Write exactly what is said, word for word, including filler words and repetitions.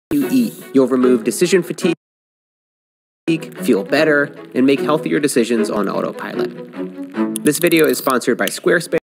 you eat. You'll remove decision fatigue, feel better, and make healthier decisions on autopilot. This video is sponsored by Squarespace.